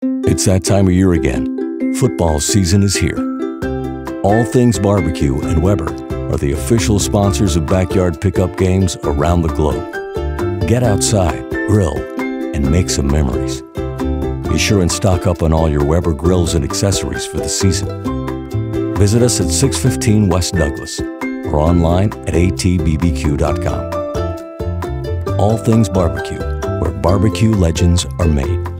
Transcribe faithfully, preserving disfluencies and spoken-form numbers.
It's that time of year again. Football season is here. All Things Barbecue and Weber are the official sponsors of backyard pickup games around the globe. Get outside, grill, and make some memories. Be sure and stock up on all your Weber grills and accessories for the season. Visit us at six fifteen West Douglas or online at a t b b q dot com. All Things Barbecue, where barbecue legends are made.